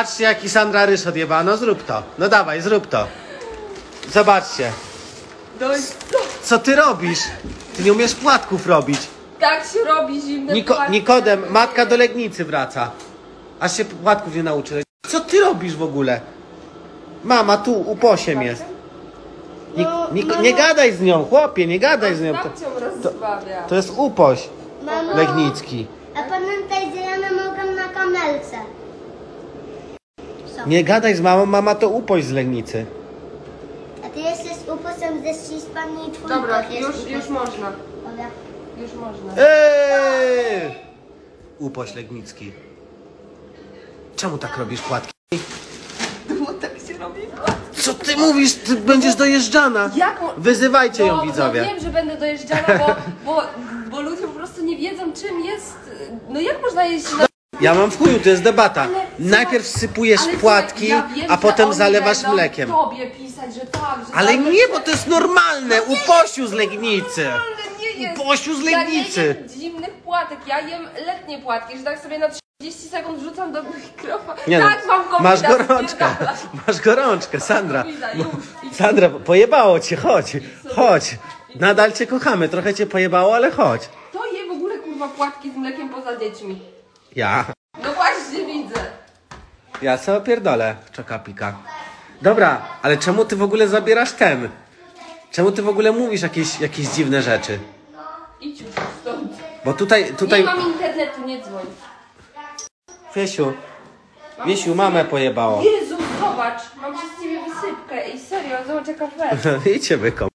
Zobaczcie, jaki Sandra ryż odjebała. No zrób to. No dawaj, zrób to. Zobaczcie. Co ty robisz? Ty nie umiesz płatków robić. Tak się robi zimne płatki. Nikodem, matka do Legnicy wraca. Aż się płatków nie nauczyłeś. Co ty robisz w ogóle? Mama tu, uposiem jest. Nie gadaj z nią, chłopie, nie gadaj z nią. To jest upoś legnicki. A pamiętaj, że ja nie mogę na kamelce. Nie gadaj z mamą, mama to upoś z Legnicy. A ty jesteś uposem ze Hiszpanii i twój Dobra, kot jest już można. Dobra. Już można. Upoś legnicki. Czemu tak robisz płatki? Bo tak się robi płatki. Co ty mówisz? Ty będziesz dojeżdżana. Wyzywajcie ją, widzowie. Ja wiem, że będę dojeżdżana, bo ludzie po prostu nie wiedzą, czym jest... No jak można jeść na... Ja mam w chuju, to jest debata. Ale Najpierw sypujesz ale płatki, ja wiem, a że potem oni zalewasz będą mlekiem. Tobie pisać, że tak, że Ale tak, nie, bo to jest normalne. Uposiu z Legnicy. nie jest. Uposiu z Ja Legnicy. nie jem zimnych płatek, ja jem letnie płatki, że tak sobie na 30 sekund wrzucam do mikrofonu. Nie no, Tak, mam masz kombinację, gorączkę. spierdalać. Masz gorączkę, Sandra. Już. Sandra, pojebało cię, chodź. Chodź. Nadal cię kochamy, trochę cię pojebało, ale chodź. To je w ogóle kurwa płatki z mlekiem poza dziećmi. Ja. No właśnie widzę. Ja sobie pierdolę czokapika. Dobra, ale czemu ty w ogóle zabierasz ten? Czemu ty w ogóle mówisz jakieś dziwne rzeczy? Idź już stąd. Bo tutaj... Nie mam internetu, nie dzwoń. Wiesiu, mamę pojebało. Jezu, zobacz, mam przez ciebie wysypkę. Ej, serio, zobacz jaka wersja. Idźcie wykop.